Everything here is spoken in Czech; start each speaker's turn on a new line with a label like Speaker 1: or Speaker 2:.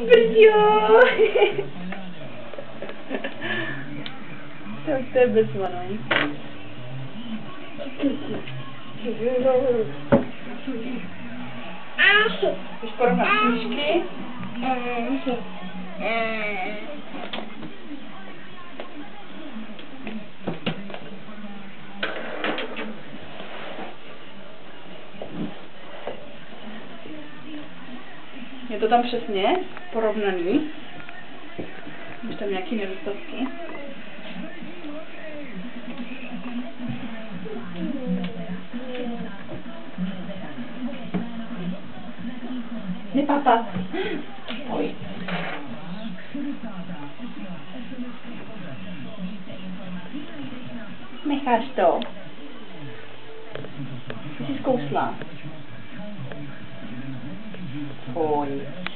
Speaker 1: Brďo! Tak to je bezvaný. Chceš porovnat knížky? Je to tam přesně porovnaný? Máš tam nějaký nedostatky? Nepapat. Oj. Necháš to. Ty jsi zkousla. Oj.